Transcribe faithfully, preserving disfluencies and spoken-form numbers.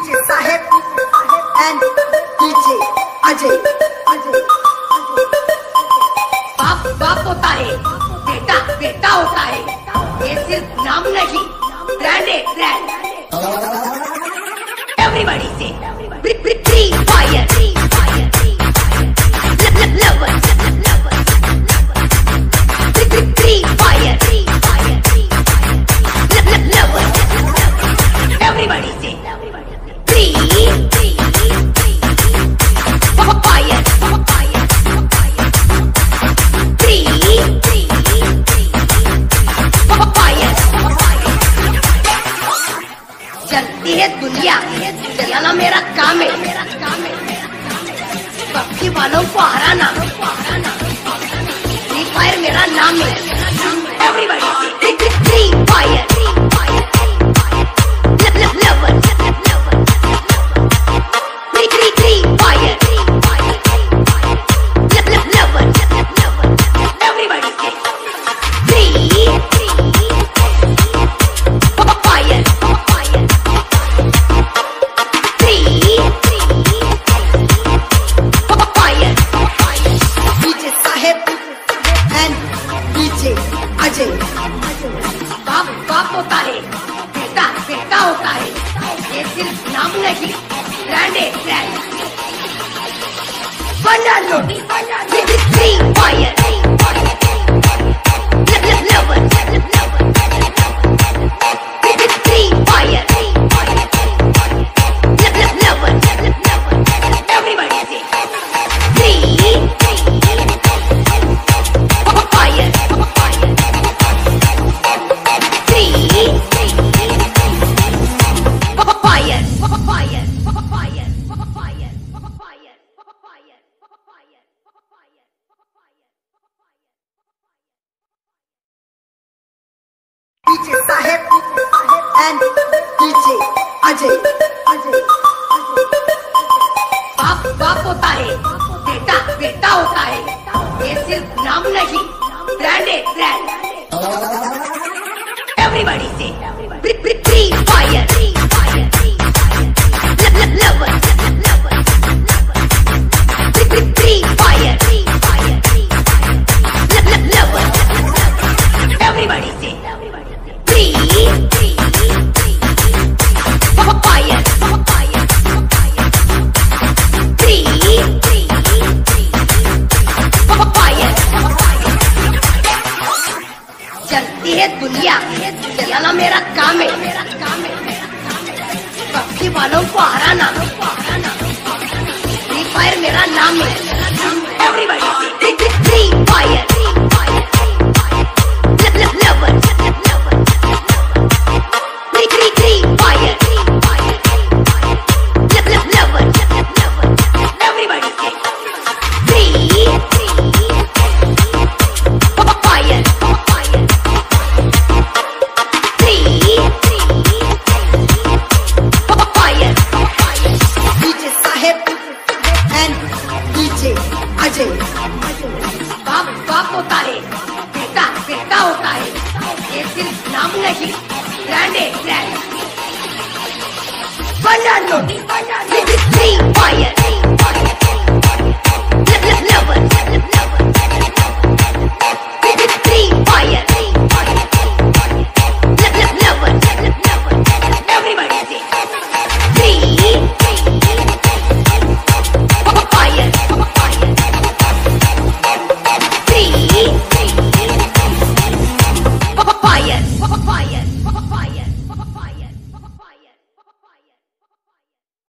DJ Saheb and DJ Ajay बाप बाप होता है, बेटा बेटा होता है। ये सिर्फ नाम नहीं, ब्रांड है ब्रांड। एवरीबॉडी से free fire lover free fire lover. Everybody से फ्री फायर चलती है दुनिया, चलाना मेरा काम है। पबजी वालों को हराना, फ्री फायर मेरा नाम है। Everybody free fire lover free free free fire lover. Everybody से फ्री फायर अजय बाप बाप होता है, बेटा बेटा होता है। ये सिर्फ नाम नहीं, ब्रांड है ब्रांड। बना लो free fire lover free fire lover. Everybody से free fire DJ Saheb and DJ Ajay बाप बाप होता है, बेटा बेटा होता है। ये सिर्फ नाम नहीं, ब्रांड है ब्रांड। एवरीबॉडी से free fire lover free fire lover. Everybody से फ्री फायर फ्री फायर। चलती है दुनिया, चलाना मेरा काम है। पबजी वालों को हराना, फ्री फायर मेरा नाम है। Everybody free fire lover free free free fire lover. Everybody से free fire free fire. DJ Saheb and DJ Ajay बाप बाप होता है, बेटा बेटा होता है। ये सिर्फ नाम नहीं, ब्रांड है ब्रांड। बना लो free fire lover free fire lover. Everybody से फ्री फायर फ्री